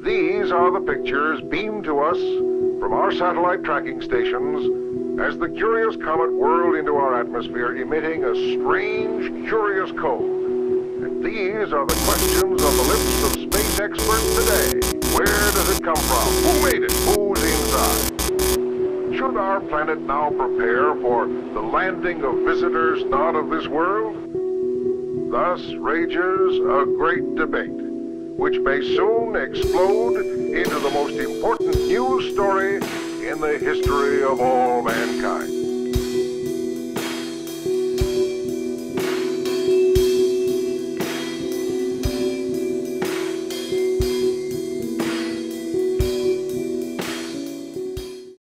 These are the pictures beamed to us from our satellite tracking stations as the curious comet whirled into our atmosphere, emitting a strange, curious code. And these are the questions on the lips of space experts today. Where does it come from? Who made it? Who's inside? Should our planet now prepare for the landing of visitors not of this world? Thus rages a great debate, which may soon explode into the most important news story in the history of all mankind.